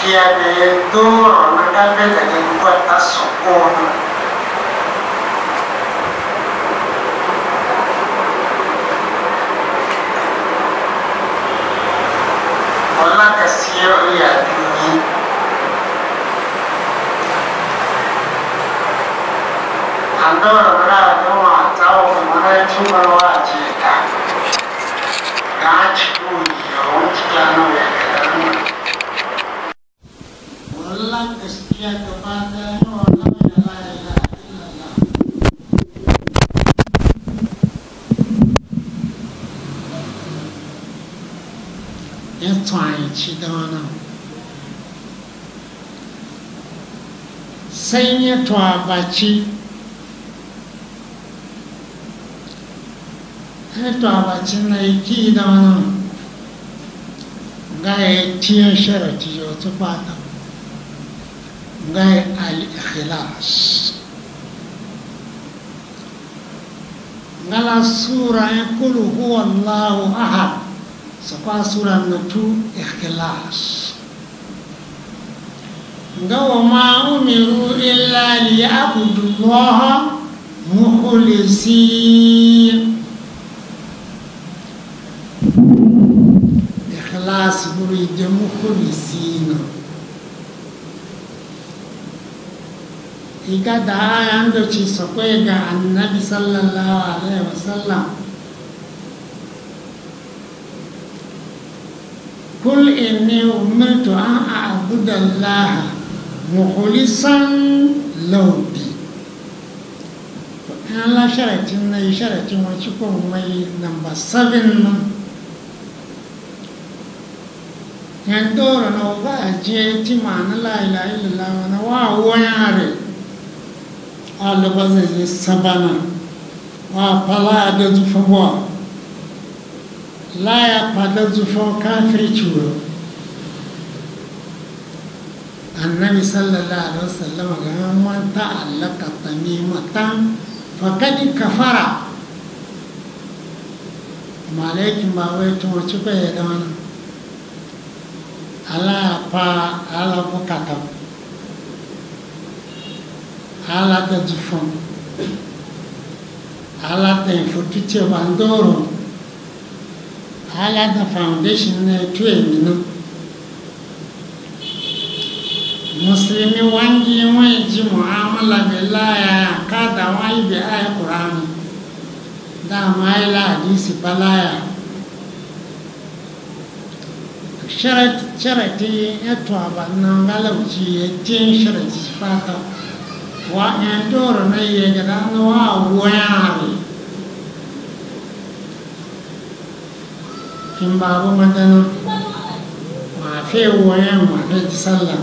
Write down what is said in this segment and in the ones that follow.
gaskiya da ya doro na gabe da gwata sokonu wala gaskiya ya duni an doro na gawa tawo mana tumarwa ce ta ga ci yawanci gano ya gaskiya gaba daya wannan da la ilaha illallah ya tsanci da wannan sai ya twabaci na yi da wannan ga ya tiyan sharati yau ta fata غير الإخلاص قال السورة يقول هو الله أحد سقى سورة نتو إخلاص قال وما أمروا إلا ليعبدوا الله مخلصين إخلاص يريد مخلصين iga da ayan da ci sakwai ga annabi sallallahu alaihi wasallam kul inni umirtu an a'budu allaha mukhlisan lahu din Allah sharatin na sharatin wacce ko mai number 7 nan yan doro na ba je ti ma na la ilaha illallah na wa wayare albaza sabana wa pala da zufa la ya pada zufa kafirci annabi sallallahu alaihi wasallam ga man ta'allaka tamimatan faqad kafara malaikin ba wai to ci ba da wannan ala pa ala bukata ala da zufon ala da infotite bandoro ala da foundation ne tuwe minu muslimi wangi wai ji mu'amala bilaya kada wai bi ayi qur'ani da mai la hadisi balaya sharati ya to abanna galauci ya tin sharati fata wa en doro na ye ga no wa wayari kimbabu madana ma fe wayan ma da sallah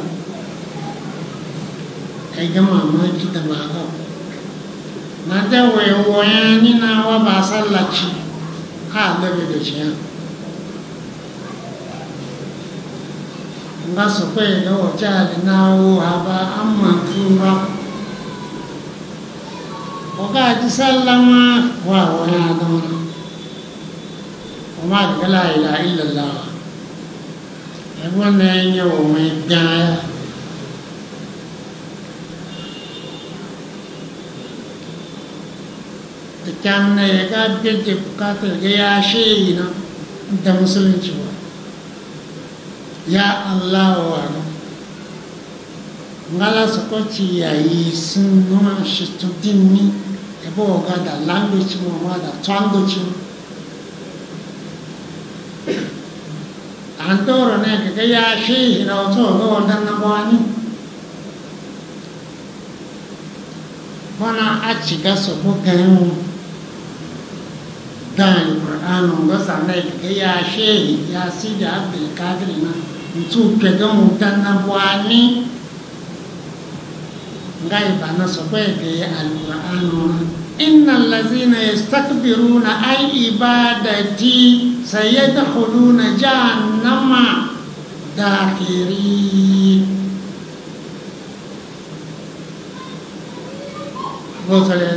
ai ga mamaki da ba na da wayan ni na wa ba sallaci ha da da shi nga so pe da o ja na o aba amma tura وقاعد يسلم وهو يعلم وما لا اله الا الله يقول يوم الداية تكامل يقعد يجيب قاتل يا شيء انت مسلم شو يا الله وعلم ngala sokochi ya isunwa shitudini ebo ga da language mo ma da language antoro ne ga ya shi no to go dan na bani wana achi ga so ko kan dan Qur'an ngo sa ne ga ya shi ya si da Abdul Qadir na tu ke ga mo dan na bani ngai bana sope ke al-Qur'an innal ladzina yastakbiruna an ibadati sayadkhuluna jahannama dakhirin botale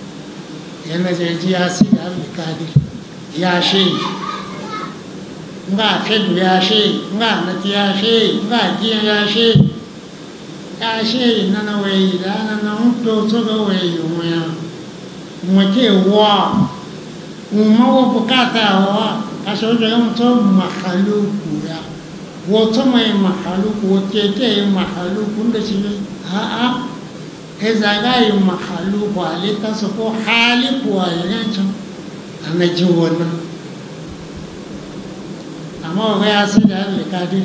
yana je ji asi al-Qadir ya shi nga fedu ya she nga nati ya she nga jiya ya she ya she nana wei da nana mto toga wei umya mweke wa umawo bukata wa kashojo ya mto makhaluku ya woto mai makhaluku wotete makhaluku ndo chini haa ezagai makhaluku alita soko haliku wa yancho anajiwona ama waya sida alikadi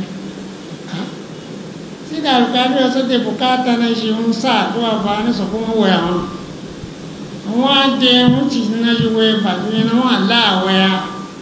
sida alikadi yote bukata na shunsa kwa bana soko waya wade muti na juwe badwe na wala waya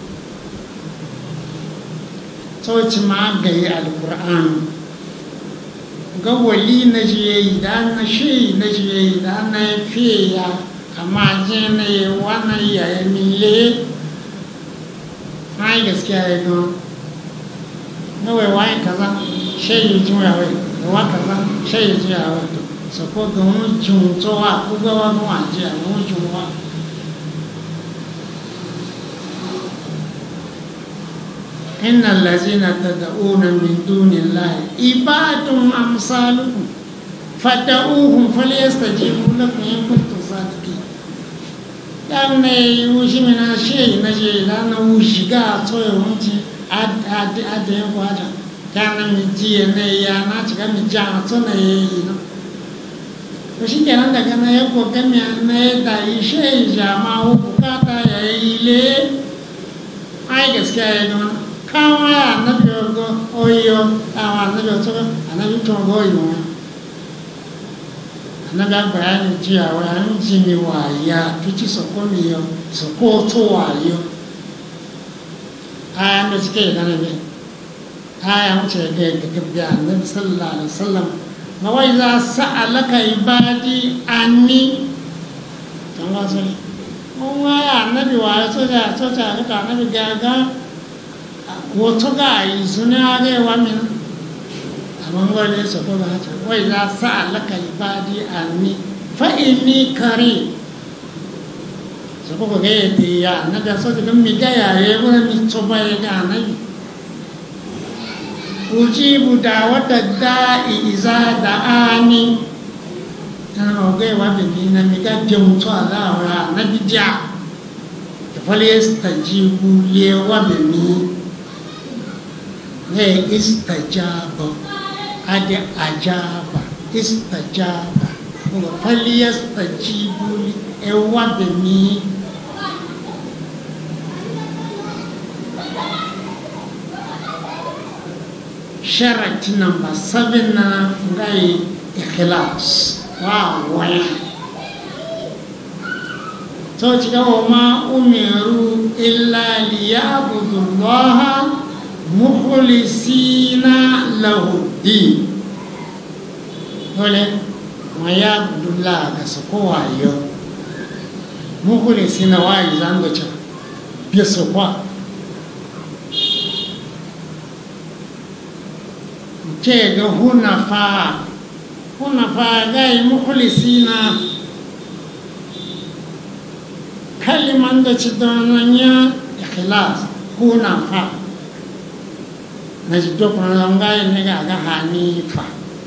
so ci ma ga alquran ga wali na jiye da na shi na jiye da na fiya amma je ne wannan ya mile ai gaskiya ya ga na wai kaza shi juya wai wa kaza shi juya wai so ko ga mun jun to wa ku ga wa mu aje mun jun wa إن الذين تدعون من دون الله عباد أمثالكم فدعوهم فليستجيبوا لكم إن كنتم صادقين. لأن يوشي من الشيء نجي لأن وشيكا توي ونجي أدي واجا كان مجيء نيا ناتشكا مجانا تونينا. وشي كان دكنا يبغى كمية نيدا يشي جاما وبكاتا يلي أي كسكاي دون kawa anabi ogo oyo kawa anabi otogo anabi tongo oyo anabi bayani jia wa njini wa ya kichi sokomi yo sokoto wa yo aya ndo sike anabi aya mche ge anabi sallallahu alaihi wasallam na wa iza sa'alaka ibadi anni tanga soli wa anabi wa soja ka anabi gaga wotoga izunage wamina amangole sokoga hata wa idha sa'alaka ibadi anni fa inni kari sokoga gete ya naga so de mi gaya yego mi toba yega nabi ujibu da'wata da'i iza da'ani ana oge wa bi na mi ga jemu to ala wa nabi ja falyastajibu li wa bi mi ne istajaba ade ajaba istajaba ngo falyastajibu li ewa be mi sharati number 7 na ngai ikhlas wa so chigawo ma umiru illa liyabudullaha mukhlisina lahu din wale maya abdullah ga sokowa yo mukhlisina wa izango cha pieso kwa che ga hunafa ga mukhlisina kaliman da chidonanya ikhlas hunafa na jito kuna ngai nega aga hanifa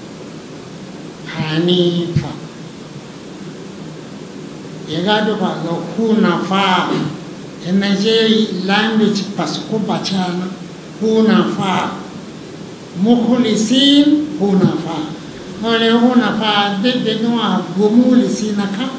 yegado pa go hunafa enaje language pasco bachana hunafa mukhlisin hunafa ole hunafa de no agumulisina ka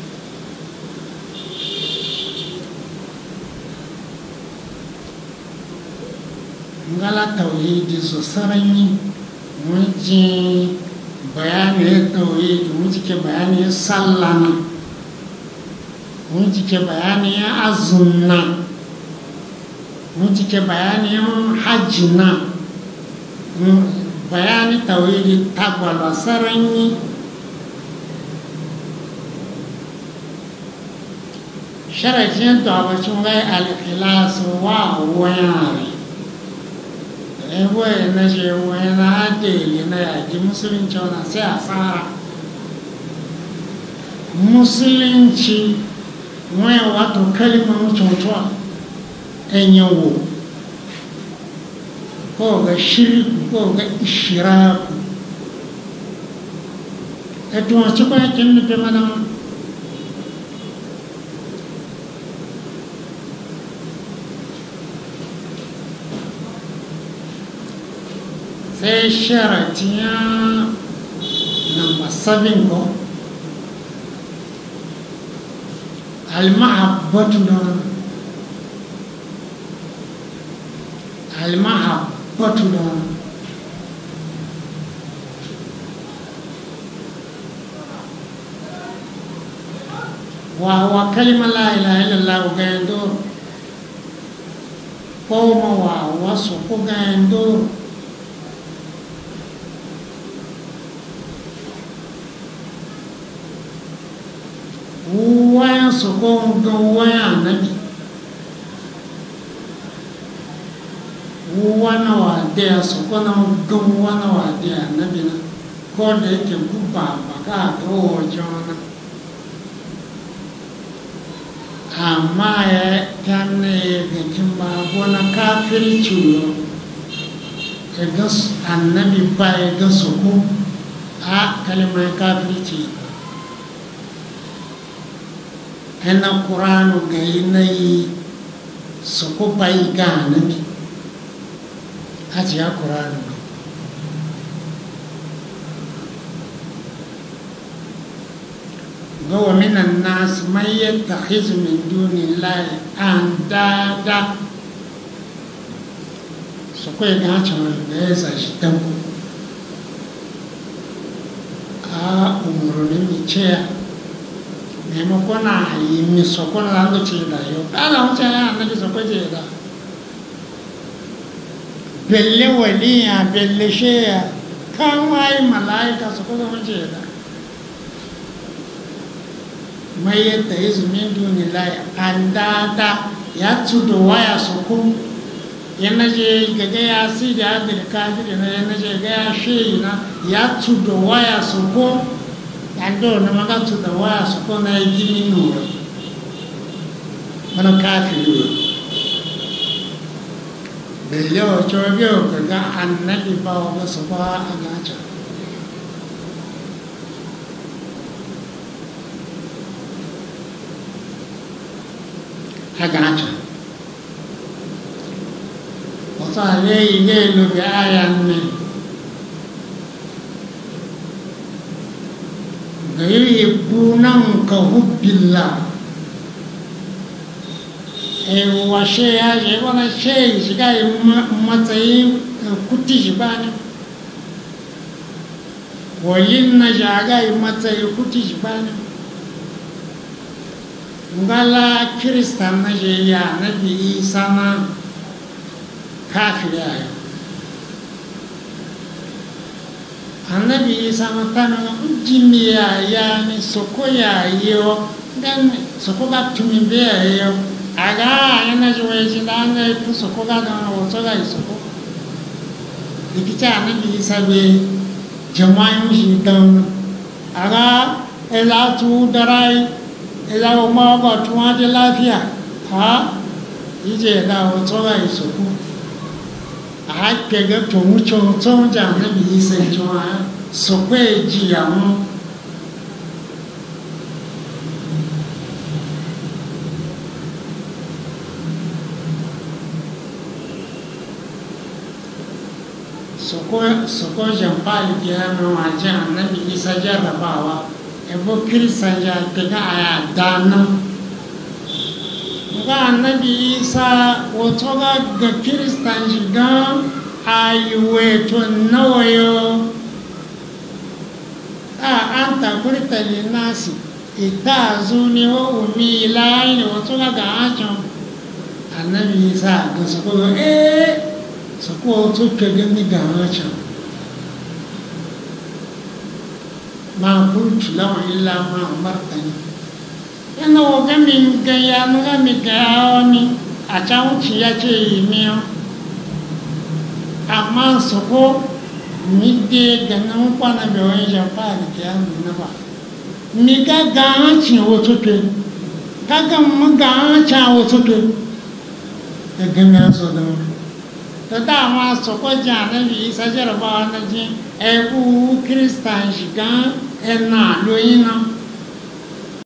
ngala tauhidi so saranyi muji bayani tauhidi muji ke bayani sallana muji ke bayani azunna muji ke bayani hajjina bayani tauhidi taqwa saranyi sharajin to abachungai al-ikhlas wa wayari ewe na je wena adeli na yaji musulunci wana sai asara musulunci waya wato kalimar mutuntuwa enyewo ko ga shirku ko ga ishiraku tuwa ci kwa kin nufi mana sai sharatiya number 7 ko المحبة وكلمة لا إله إلا الله وغيندور قوم ووسق غيندور waya soko gan waya nabi wana wa da soko na gan wana wa da nabi na ko da yake guba baka ga wajen amma ya kanne ga kin ba gona kafirci ya ga annabi ba ya ga soko a kalmar kafirci hena Qur'anu ga yinayi soko bai ga nabi haji ya Qur'anu ga wa minan nas man yattakhizu min dunillahi andada soko ga can da ya sashi tanku a umurni mi ce maimakon a yi misokon lando ce da yau ƙala wuce ya annabi soko ce da belle waliya belle sheya kan wayi mala'ika soko zama ce da mai yadda yi zumin duni layi an dada ya tudo waya soko yana je gaga ya si da abin kafiri na yana je ga ya sheyi na ya tudo waya soko ando na magatu da waya su ko na yi nura mana kafiri da yau cobiyo ka ga annabi ba wa masu ba a gaca a gaca wasu alayi ne lubi ayan ne yuhibbunahum ka hubbillah washe ya je wani she shiga matsayin kuti shi ba ne walin na shaga matsayin kuti shi ba ne ngala kiristan na je ya nabi isa na kafiri ayo annabi isa matano jimi ya ni soko ya yo dan soko ga tumi be yo aga yana jowe jindanga tu soko ga na woto ga soko dikita annabi isa be jama'i shi dan aga ela tu darai ela o ma ga tuwa de lafiya ha ije da woto ga soko a kega to mucho to ja na bi se joa so pe ji àwọn soko jampali piano aja na bi isa jarrabawa ebo kirisa ja kega aya dana ga annabi isa wato ga kiristan shiga ayiwe to nawayo a an takurta linasi ita zuni wa umi layi wato ga ajin annabi isa ga su ko su ko wato ke gani ga ajin ma kuntu lawan illa ma martani yana woga min gaya nuga mi gaya ni a can wuce ya ce yi miyo amma su ko mi de ganin kwana bai wani jamfa da ke hannu na ba mi ga gaci wato ke gagan mu gaci wato ke da gami ya so da wani to dama su kwaji anabi isa jarabawa na ji ebu kristan shiga ena loyi na